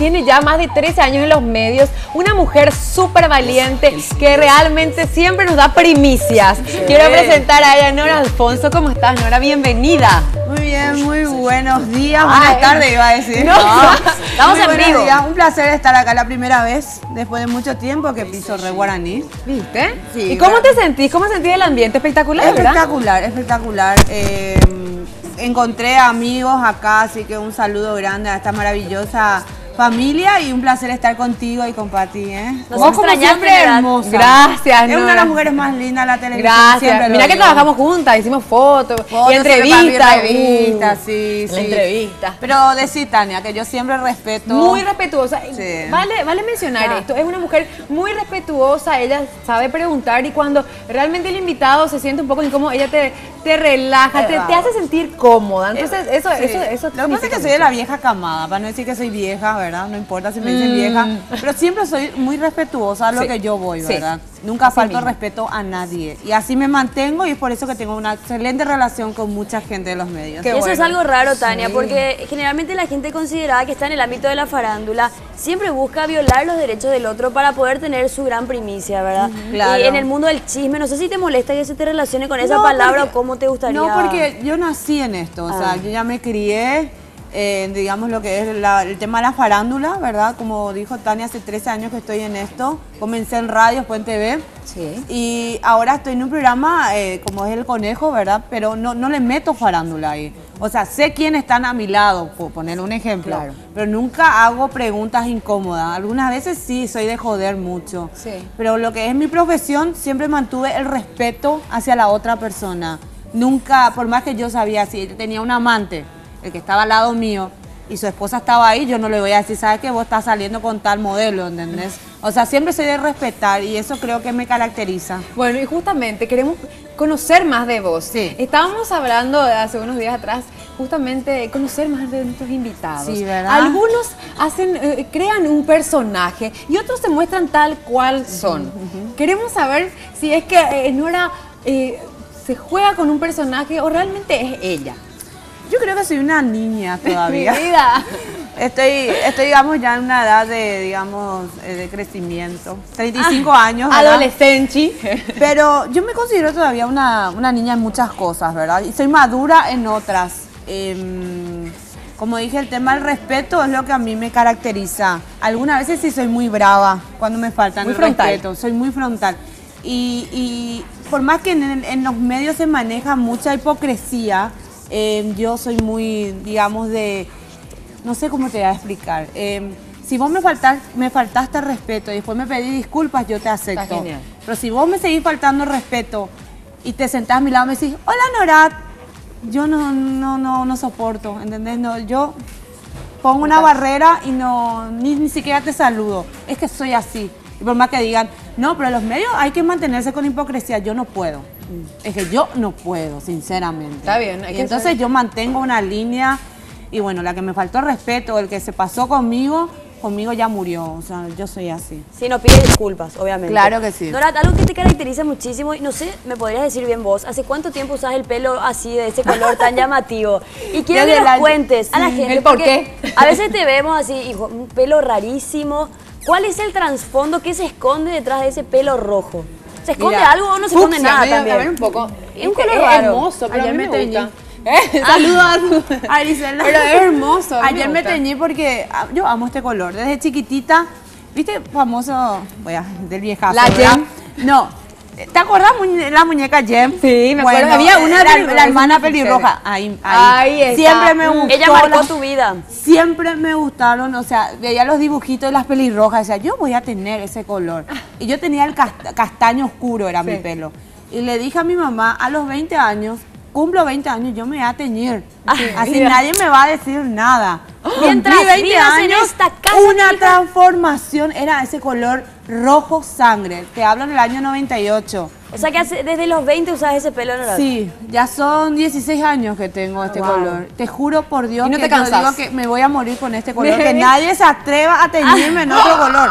tiene ya más de 13 años en los medios, una mujer súper valiente que realmente siempre nos da primicias. Quiero presentar a ella, Nora Alfonso. ¿Cómo estás, Nora? Bienvenida. Muy bien, muy buenos días, buenas tardes iba a decir. No, estamos en vivo. Días. Un placer estar acá la primera vez, después de mucho tiempo que piso Re Guaraní. ¿Viste? Sí, ¿Y cómo te sentís? ¿Cómo sentís el ambiente? Espectacular, espectacular, espectacular. Encontré amigos acá, así que un saludo grande a esta maravillosa familia y un placer estar contigo y con Pati, ¿eh? Vos como siempre hermosa. Gracias, Nora. Es una de las mujeres más lindas de la televisión. Gracias. Mira que trabajamos juntas, hicimos fotos y entrevistas. Sí. La entrevista. Pero decí, Tania, que yo siempre respeto. Muy respetuosa. Sí. Vale mencionar esto. Es una mujer muy respetuosa, ella sabe preguntar y cuando realmente el invitado se siente un poco incómodo, ella te relaja, te hace sentir cómoda. Entonces, eso lo que pasa es que soy de la vieja camada, para no decir que soy vieja, ¿verdad? No importa si me dicen vieja, pero siempre soy muy respetuosa a lo que yo voy, ¿verdad? Nunca falto respeto a nadie. Y así me mantengo y es por eso que tengo una excelente relación con mucha gente de los medios. Eso es algo raro, Tania, porque generalmente la gente considerada que está en el ámbito de la farándula siempre busca violar los derechos del otro para poder tener su gran primicia, ¿verdad? Claro. Y en el mundo del chisme, no sé si te molesta que se te relacione con esa palabra o cómo te gustaría. No, porque yo nací en esto, o sea, yo ya me crié. Digamos lo que es el tema de la farándula, ¿verdad? Como dijo Tania, hace 13 años que estoy en esto. Comencé en radio, después en TV. Sí. Y ahora estoy en un programa como es El Conejo, ¿verdad? Pero no le meto farándula ahí. O sea, sé quiénes están a mi lado, por poner un ejemplo. Claro. Pero nunca hago preguntas incómodas. Algunas veces sí, soy de joder mucho. Sí. Pero lo que es mi profesión, siempre mantuve el respeto hacia la otra persona. Nunca, por más que yo sabía, si ella tenía un amante, el que estaba al lado mío, y su esposa estaba ahí, yo no le voy a decir, ¿sabes qué? Vos estás saliendo con tal modelo, ¿entendés? O sea, siempre soy de respetar y eso creo que me caracteriza. Bueno, y justamente queremos conocer más de vos. Sí. Estábamos hablando hace unos días atrás, justamente de conocer más de nuestros invitados. Sí, ¿verdad? Algunos crean un personaje y otros se muestran tal cual son. Queremos saber si es que Nora se juega con un personaje o realmente es ella. Yo creo que soy una niña todavía. Mi vida. Estoy, digamos, ya en una edad de crecimiento. 35 años, ¿verdad? Adolescente. Pero yo me considero todavía una niña en muchas cosas, ¿verdad? Y soy madura en otras. Como dije, el tema del respeto es lo que a mí me caracteriza. Algunas veces sí soy muy brava cuando me faltan el respeto. Soy muy frontal. Y por más que en los medios se maneja mucha hipocresía, yo soy muy, digamos, no sé cómo te voy a explicar. Si vos me faltaste respeto y después me pedí disculpas, yo te acepto. Está genial. Pero si vos me seguís faltando respeto y te sentás a mi lado y me decís, hola Norat, yo no soporto, ¿entendés? No, yo pongo una barrera y ni siquiera te saludo. Es que soy así. Y por más que digan, no, pero en los medios hay que mantenerse con hipocresía, yo no puedo. Es que yo no puedo, sinceramente. Está bien. Y entonces yo mantengo una línea y bueno, la que me faltó respeto, el que se pasó conmigo ya murió. O sea, yo soy así. Sí, nos pide disculpas, obviamente. Claro que sí. Nora, algo que te caracteriza muchísimo, y no sé, me podrías decir bien vos, ¿hace cuánto tiempo usas el pelo así, de ese color tan llamativo? Y quiero que nos cuentes a la gente. ¿El por qué? A veces te vemos así, hijo, un pelo rarísimo. ¿Cuál es el trasfondo que se esconde detrás de ese pelo rojo? ¿Se esconde algo o no se esconde nada también? A ver un poco. Es un color raro. Hermoso, pero Ayer a mí me me teñí. gusta. Saludos a Arisela. Pero es hermoso. Ayer me teñí porque yo amo este color. Desde chiquitita, ¿viste? Famoso, del viejazo, La ¿verdad? Jem. No. ¿Te acuerdas la muñeca Jem? Sí, me acuerdo. Había una la hermana pelirroja. Ahí está. Siempre me gustó. Ella marcó tu vida. Siempre me gustaron, o sea, veía los dibujitos de las pelirrojas, decía, yo voy a tener ese color. Y yo tenía el castaño oscuro, era mi pelo. Y le dije a mi mamá, a los 20 años, cumplo 20 años, yo me voy a teñir. Así nadie me va a decir nada. Mientras Cumplí 20 vivas en años, esta casa, una transformación, era ese color rojo sangre. Te hablo en el año 98. O sea que desde los 20 usas ese pelo, ¿no? Sí, ya son 16 años que tengo este color. Te juro por Dios ¿Y no que te yo cansas? digo que me voy a morir con este color. Que nadie se atreva a teñirme en otro color.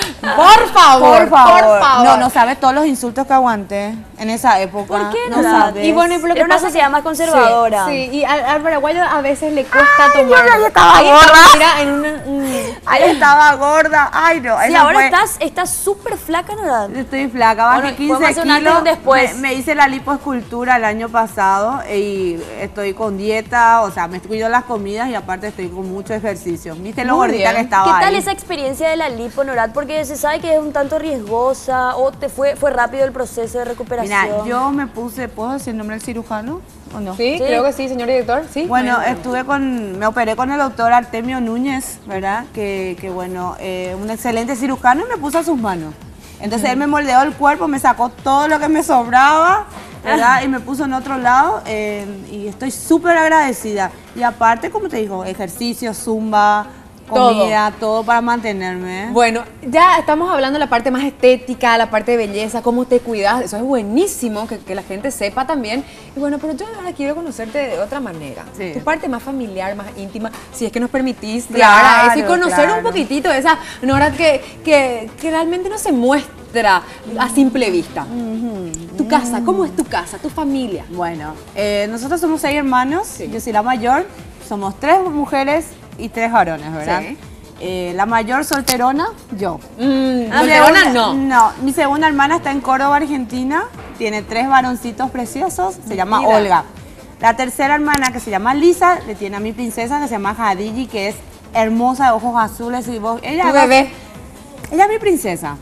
Por favor, Por favor. No sabes todos los insultos que aguanté en esa época. ¿Por qué no no? sabes. Y bueno, y por lo que Era una pasa sociedad más conservadora. Sí, y al paraguayo a veces le cuesta tomar. yo ya estaba Ahí gorda. mira, en Ahí estaba gorda. Ay, no. Sí, esa ahora fue- estás súper flaca, ¿no? Estoy flaca, bajé Bueno, 15 podemos hacer un antes y kilos. un después. Me hice la lipoescultura el año pasado y estoy con dieta, o sea, me cuido las comidas y aparte estoy con mucho ejercicio. ¿Viste lo Muy gordita bien. que estaba ¿Qué tal ahí? esa experiencia de la lipo, Norat? Porque se sabe que es un tanto riesgosa o fue rápido el proceso de recuperación. Mira, yo me puse, ¿puedo decir el nombre del cirujano o no? Sí, Sí. creo que sí, señor director. Sí. Bueno, me operé con el doctor Artemio Núñez, ¿verdad? Que bueno, un excelente cirujano y me puso a sus manos. Entonces él me moldeó el cuerpo, me sacó todo lo que me sobraba, ¿verdad? Y me puso en otro lado y estoy súper agradecida. Y aparte, como te digo, ejercicio, zumba, comida, todo para mantenerme. Bueno, ya estamos hablando de la parte más estética, la parte de belleza, cómo te cuidas. Eso es buenísimo, que la gente sepa también. Y bueno, pero yo ahora quiero conocerte de otra manera. Sí. Tu parte más familiar, más íntima, si es que nos permitís Claro, llegar a eso y conocer claro. un poquitito de esa Nora que realmente no se muestra a simple vista. Tu casa, ¿cómo es tu casa, tu familia? Bueno, nosotros somos 6 hermanos, yo soy la mayor, somos 3 mujeres y 3 varones, ¿verdad? Sí. La mayor solterona, yo. Solterona no. No, mi segunda hermana está en Córdoba, Argentina, tiene 3 varoncitos preciosos, se llama Mira. Olga. La tercera hermana, que se llama Lisa, le tiene a mi princesa, que se llama Hadiji, que es hermosa, de ojos azules y voz. Tu bebé. Ella es mi princesa.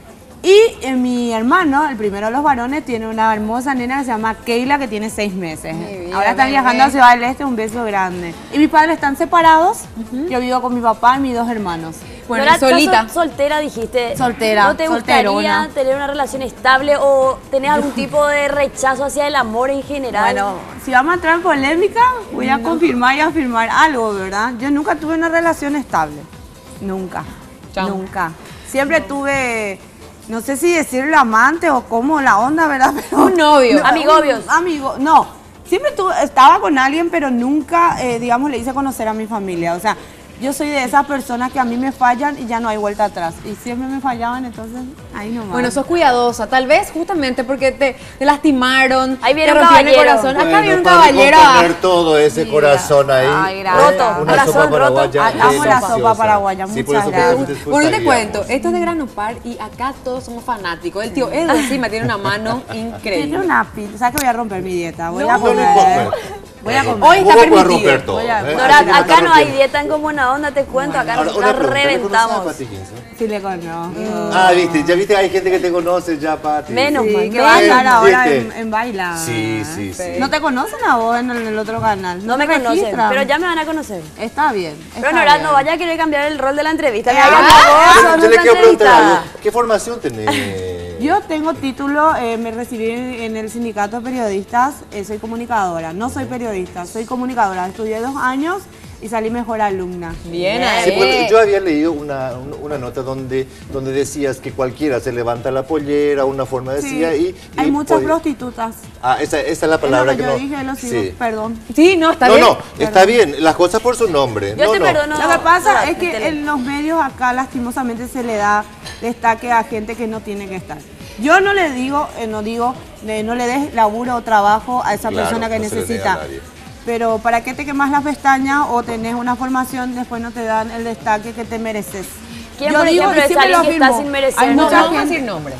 Y mi hermano, el primero de los varones, tiene una hermosa nena que se llama Keila, que tiene 6 meses. Mi vida, Ahora están bebé. viajando a Ciudad del Este, un beso grande. Y mis padres están separados, yo vivo con mi papá y mis 2 hermanos. Bueno, Norat, y solita. ¿estás soltera, dijiste? Soltera, ¿No te gustaría solterona. tener una relación estable o tenés algún tipo de rechazo hacia el amor en general? Bueno, si vamos a entrar en polémica, voy a confirmar y afirmar algo, ¿verdad? Yo nunca tuve una relación estable. Nunca. Chao. Nunca. Siempre tuve, no sé si decirlo amante o cómo la onda, ¿verdad? Pero, Un novio. Amigobios. Amigo, no. Siempre estaba con alguien, pero nunca, digamos, le hice conocer a mi familia. O sea, yo soy de esas personas que a mí me fallan y ya no hay vuelta atrás. Y siempre me fallaban, entonces ahí nomás. Bueno, sos cuidadosa, tal vez justamente porque te lastimaron, Ahí viene te un rompieron el caballero. corazón. Acá viene un para caballero. componer todo ese Mira. corazón ahí. Ay, gracias. Roto, Una corazón sopa roto. paraguaya. Ay, amo la sopa deliciosa. paraguaya, Sí, muchas por eso gracias. precisamente después Bueno, te salíamos. cuento, esto es de Granopar y acá todos somos fanáticos. El tío Edu encima tiene una mano Tiene increíble. una pinta. ¿Sabes que voy a romper mi dieta? Voy No, a No le comer. importa. Voy a comer. Hoy está Vos vas a permitido. romper todo. Voy a- Norat, Así que acá no hay rompiendo. dieta en como buena onda, te cuento, acá Ahora, nos una pregunta, ¿le conoces a reventamos. Pati Ginza? Sí le conozco. Ah, viste, ya viste, hay gente que te conoce ya, Pati. Menos Sí, mal, que va a menos. estar ahora ¿Viste? en Baila. Sí, sí, sí. ¿No te conocen a vos en el otro canal? No me te conocen, registran? pero ya me van a conocer. Está bien. Pero está Norat, bien. no vaya a querer cambiar el rol de la entrevista. Ah, Me hagan la ah, voz, Yo son le nuestra quiero preguntar entrevistada. algo. ¿Qué formación tenés? Yo tengo título, me recibí en el sindicato de periodistas, soy comunicadora. No soy periodista, soy comunicadora. Estudié 2 años y salí mejor alumna. Bien Sí, ahí. porque yo había leído una nota donde decías que cualquiera se levanta la pollera, una forma decía, Sí, y hay muchas podía- prostitutas. Ah, esa es la Es lo palabra que que yo no. dije, lo sigo, Sí. perdón. Sí, no, está No, bien. no, está bien, las cosas por su nombre. Yo no, te no. perdono. Lo que pasa Norat, es que tele. en los medios acá lastimosamente se le da destaque a gente que no tiene que estar. Yo no le digo, no le des laburo o trabajo a esa Claro, persona que no se le niega necesita. a nadie. Pero ¿para qué te quemas las pestañas o tenés una formación después no te dan el destaque que te mereces? ¿Quién, Yo por digo, ejemplo, y es siempre alguien lo que está afirmo, sin merecer? hay No, mucha no vamos a gente- decir nombres.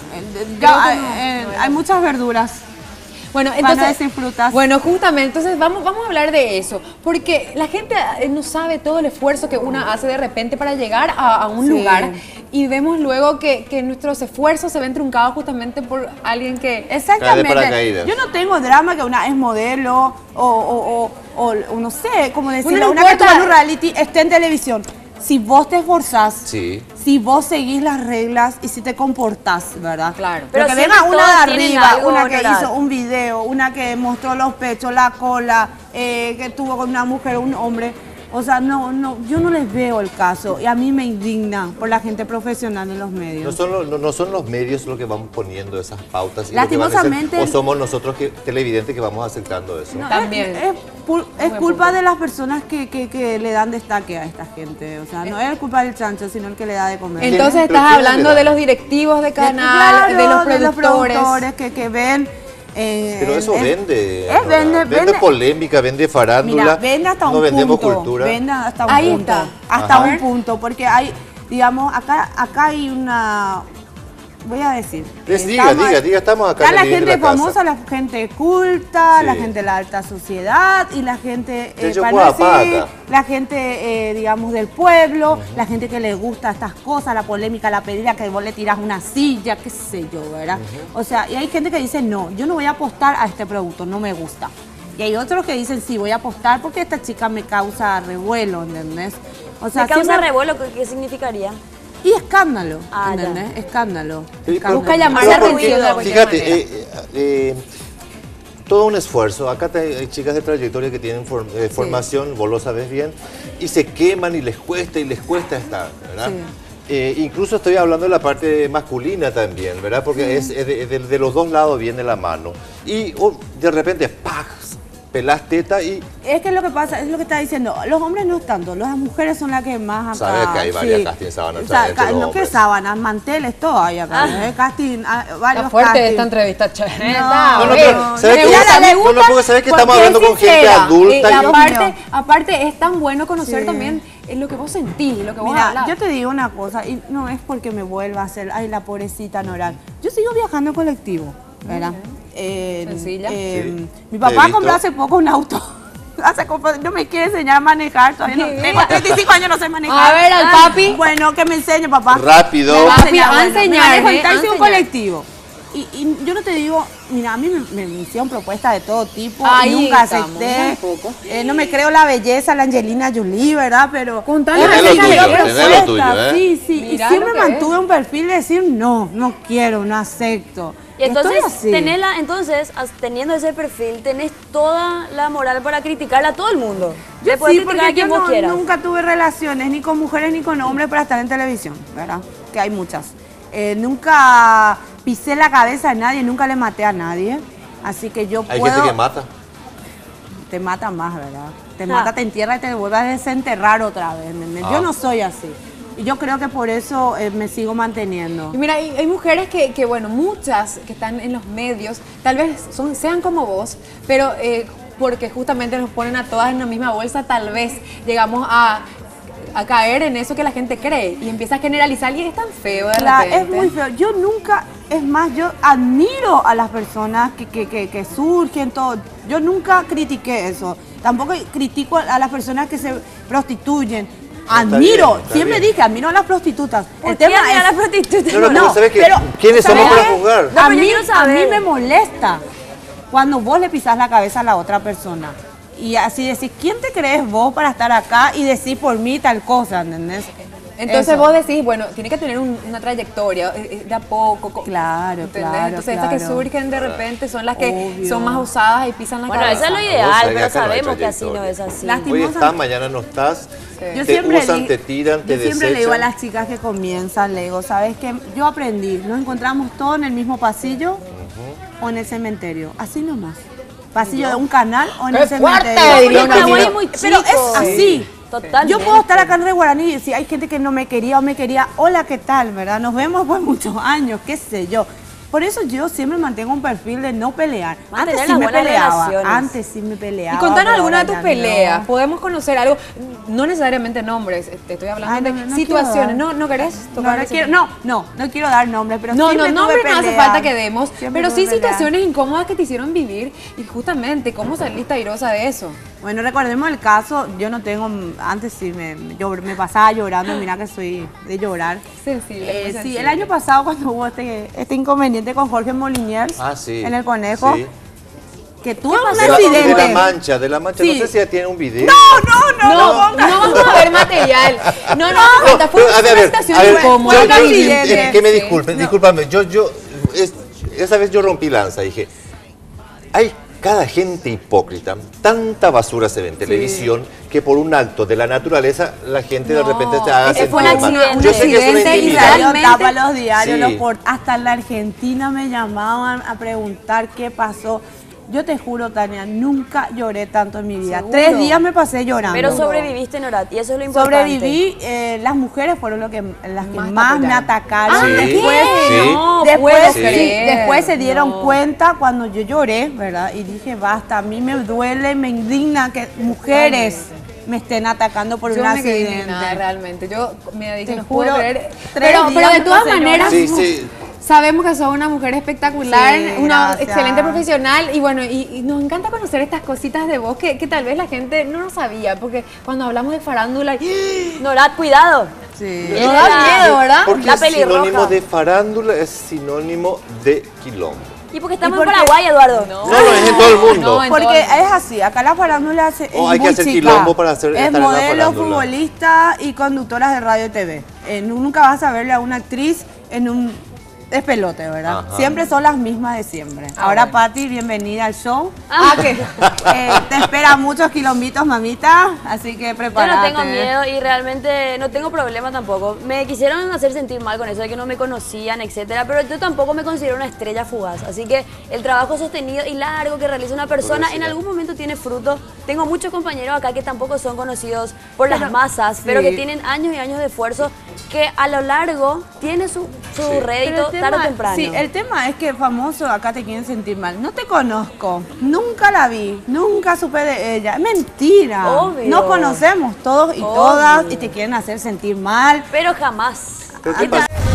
Hay muchas verduras. Bueno, Para no entonces, decir frutas. bueno, justamente, entonces vamos a hablar de eso, porque la gente no sabe todo el esfuerzo que una hace de repente para llegar a un Sí. lugar y vemos luego que nuestros esfuerzos se ven truncados justamente por alguien que... Exactamente. paracaídas. Yo no tengo drama que una es modelo o no sé cómo decirlo, no una que importa. estuvo en un reality esté en televisión. Si vos te esforzás, Sí. si vos seguís las reglas y si te comportás, ¿verdad? Claro. Pero, Pero que venga siempre una de todos tienen arriba, algo, una que Norat. hizo un video, una que mostró los pechos, la cola, que estuvo con una mujer o un hombre. O sea, no, yo no les veo el caso y a mí me indigna por la gente profesional en los medios. No son los medios los que van poniendo esas pautas y lo que van a Lastimosamente- hacer, o somos nosotros televidentes que vamos aceptando eso. No, También. Es culpa de las personas que le dan destaque a esta gente. O sea, no es culpa del chancho, sino el que le da de comer. Entonces ¿Pero estás quién hablando le da? de los directivos de canal, Claro, de los productores. que ven Pero eso vende. Es, Nora. Vende polémica, vende farándula. Mira, vende hasta no un vendemos punto. cultura. Vende hasta un Ahí punto. está. Hasta Ajá. un punto, porque hay, digamos, acá hay una... Voy a decir. Diga, estamos acá. Está la en el living de gente casa. famosa, la gente culta, Sí. la gente de la alta sociedad y la gente, De para no Yocuapata. decir, la gente, digamos, del pueblo, la gente que le gusta estas cosas, la polémica, la pedida, que vos le tirás una silla, qué sé yo, ¿verdad? O sea, y hay gente que dice, no, yo no voy a apostar a este producto, no me gusta. Y hay otros que dicen, sí, voy a apostar porque esta chica me causa revuelo, ¿entendés? O sea, ¿Me causa siempre- revuelo? ¿Qué significaría? Y escándalo, Ah, ya. ¿entendés? Escándalo. Sí, escándalo. Busca llamar Pero la porque, atención de cualquier fíjate, todo un esfuerzo. Acá hay chicas de trayectoria que tienen formación, vos lo sabes bien, y se queman y les cuesta estar, ¿verdad? Incluso estoy hablando de la parte masculina también, ¿verdad? Porque es de los dos lados viene la mano. Y de repente, ¡pah! Pelás teta y... Es que lo que pasa, es lo que está diciendo, los hombres no tanto, las mujeres son las que más acá... Sabes que hay varias casting sábanas O sea, entre los no que hombres. sábanas, manteles, todo hay acá, casting, varios Está fuerte casting. esta entrevista, che. No, Está, no, oye, pero, ¿sabes me qué? gusta, me No, gusta, porque sabes que estamos porque hablando es con gente sincera. adulta Y y- aparte es tan bueno conocer Sí. también lo que vos sentís, lo que vos Mira, hablás. yo te digo una cosa, y no es porque me vuelva a hacer, ay, la pobrecita Nora. Yo sigo viajando en colectivo, ¿verdad? Sencilla. Sí. Mi Te he papá visto. compró hace poco un auto. No me quiere enseñar a manejar, todavía no. Tengo 35 años, no sé manejar. A ver, al papi. Bueno, que me enseñe, papá. Rápido. Me va a Papi, enseñar, a bueno, enseñar, me manejo en a taxi o enseñar. colectivo. Y yo no te digo, mira, a mí me hicieron propuestas de todo tipo Ahí y nunca estamos, acepté. tampoco. No me creo la belleza, la Angelina Jolie, ¿verdad? Pero... Contanos Tenés lo acerca de tuyo, lo que tenés lo fue. tuyo, ¿eh? Sí, sí. Mirá Y siempre lo que mantuve un perfil de decir, no quiero, no acepto. Y entonces, estoy así. teniendo ese perfil, tenés toda la moral para criticarle a todo el mundo. Yo Le podés sí, criticar a porque quien yo vos quieras. nunca tuve relaciones ni con mujeres ni con hombres para estar en televisión, ¿verdad? Que hay muchas. Nunca pisé la cabeza a nadie, nunca le maté a nadie. Así que yo Hay puedo... gente que mata. Te mata más, ¿verdad? Te mata, te entierra y te vuelve a desenterrar otra vez, ¿entendés? Yo no soy así. Y yo creo que por eso me sigo manteniendo. Y mira, hay mujeres que, bueno, muchas que están en los medios, tal vez sean como vos, pero porque justamente nos ponen a todas en la misma bolsa, tal vez llegamos a caer en eso que la gente cree y empieza a generalizar y es tan feo de repente. Es muy feo. Yo nunca, es más, yo admiro a las personas que surgen, todo. Yo nunca critiqué eso. Tampoco critico a las personas que se prostituyen. Admiro, bien, está siempre bien. dije, admiro a las prostitutas. ¿Por qué admirar a las prostitutas? No, pero ¿sabes qué? pero ¿Quiénes ¿sabes somos para qué? juzgar? No, pero A yo mí, quiero a saber. mí me molesta cuando vos le pisás la cabeza a la otra persona. Y así decís, ¿quién te crees vos para estar acá y decir por mí tal cosa, ¿entendés? Entonces Eso. vos decís, bueno, tiene que tener una trayectoria, de a poco. Claro, ¿entendés? claro, Entonces estas que claro. surgen de repente son las que Obvio. son más osadas y pisan la Bueno, cabeza. eso es lo Vos ideal, sabés que pero acá no hay sabemos que así no trayectoria. es así. Lástima. Hoy estás, mañana no estás. Yo Te siempre usan, di- te tiran, te Yo siempre le digo a desechan. las chicas que comienzan, le digo, ¿sabes qué? Yo aprendí, nos encontramos todos en el mismo pasillo o en el cementerio, así nomás. Pasillo de un canal o en ¡Qué el cementerio. fuerte! Diría una Paraguay amiga. es muy Pero chico. es así. Totalmente. Yo puedo estar acá en Red Guaraní y decir, hay gente que no me quería o me quería, hola, ¿qué tal? ¿Verdad? Nos vemos por muchos años, qué sé yo. Por eso yo siempre mantengo un perfil de no pelear. Mantener Antes sí las me buenas peleaba, relaciones. antes sí me peleaba. Y contanos pero alguna de ahora tus ya peleas. no. Podemos conocer algo, no necesariamente nombres, te estoy hablando Ay, de no situaciones. quiero dar. ¿No querés No, tocar no ese quiero, tema? no quiero dar nombres, pero No, siempre tuve nombres no hace peleas. falta que demos, Siempre pero tuve sí peleas. situaciones incómodas que te hicieron vivir y justamente cómo saliste airosa de eso. Bueno, recordemos el caso, yo no tengo, antes sí me pasaba llorando, mira que soy de llorar. Sensible. muy Sí, sensible. el año pasado cuando hubo este inconveniente con Jorge Moliniers Ah, sí. en El Conejo, Sí. que tuve un De accidente. de la mancha, Sí. no sé si ya tiene un video. No vamos a ver material. No, fue No, una situación incómoda. yo- accidente. que me disculpen, discúlpame, esa vez yo rompí lanza, dije, hay cada gente hipócrita, tanta basura se ve en televisión que por un acto de la naturaleza la gente de repente te haga ese fue sentir un mal. accidente. Yo sé que es una accidente y intimidad. realmente- Tapa los diarios, Sí. hasta en la Argentina me llamaban a preguntar qué pasó. Yo te juro, Tania, nunca lloré tanto en mi vida. ¿Seguro? 3 días me pasé llorando. Pero sobreviviste, Norat, y eso es lo importante. Sobreviví, las mujeres fueron las que Más más me atacaron. Sí, Después, sí. No, después, puedo sí, creer. después se dieron No. cuenta cuando yo lloré, ¿verdad? Y dije, basta, a mí me duele, me indigna que mujeres me estén atacando por Yo un me quedé accidente. indignada, realmente. Yo me dije, Te no puedo juro, creer. 3 Pero días de me todas pasé maneras, llorando. Sí, sí. sabemos que sos una mujer espectacular, Sí, una gracias. excelente profesional y bueno, y nos encanta conocer estas cositas de vos que tal vez la gente no lo sabía, porque cuando hablamos de farándula, Norat, cuidado. Sí. nos da miedo, ¿verdad? Porque La es pelirroja. sinónimo de farándula, es sinónimo de quilombo. Y porque estamos ¿Y por en qué? Paraguay, Eduardo. No, es en todo el mundo. No, en Porque todo el mundo. es así, acá la farándula es hay que muy hacer chica. quilombo para estar es en la modelo, farándula. futbolista y conductoras de radio y TV. Nunca vas a verle a una actriz en un despelote, ¿verdad? Ajá. Siempre son las mismas de siempre. Ahora, bueno. Pati, bienvenida al show. que Te esperan muchos quilombitos, mamita, así que Yo no prepárate. tengo miedo y realmente no tengo problema tampoco. Me quisieron hacer sentir mal con eso de que no me conocían, etcétera, pero yo tampoco me considero una estrella fugaz. Así que el trabajo sostenido y largo que realiza una persona en algún momento tiene fruto. Tengo muchos compañeros acá que tampoco son conocidos por las masas, pero que tienen años y años de esfuerzo que a lo largo tiene su Pero rédito tarde o temprano. Sí, el tema es que famoso acá te quieren sentir mal. No te conozco, nunca la vi, nunca supe de ella. Es mentira. Obvio. Nos conocemos todos y Obvio. todas y te quieren hacer sentir mal. Pero jamás. Pero ¿qué pasa?